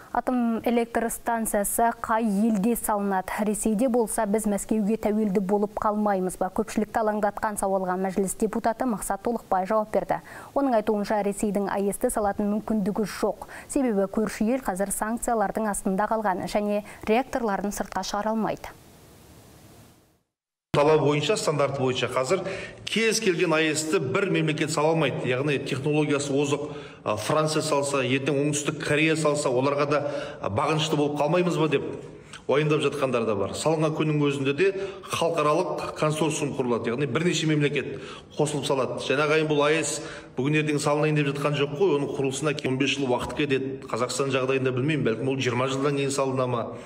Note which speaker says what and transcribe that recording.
Speaker 1: Атом электр станциясы қай елде салынады? Ресейде болса, біз Мәскеуге тәуелді болып қалмаймыз ба? Көпшілікті алаңдатқан сауалға мәжіліс депутаты Мақсат Толықбай жауап берді. Оның айтуынша Ресейдің АЭС-ті салатын мүмкіндігі жоқ. Себебі көрші ел қазір санкциялардың астында қалған және реакторларын сыртқа шығара алмайды.
Speaker 2: Талап бойынша, стандарт бойынша қазір кез келген АЭС-ті бір мемлекет сала алмайды. Яғни технологиясы озық Франция салса, ертең оңтүстік Корея салса, оларға да бағынышты болып қалмаймыз ба деп уайымдап жатқандар да бар. Салынған күннің өзінде де халықаралық консорциум құрылады. Яғни бірнеше мемлекет қосылып салады. Жаңағы бұл АЭС бүгін ертең салынайын деп жатқан жоқ қой. Оның құрылысына 15 жыл уақыт кетеді. Қазақстан жағдайында білмеймін, бәлкім ол 20 жылдан кейін салына ма.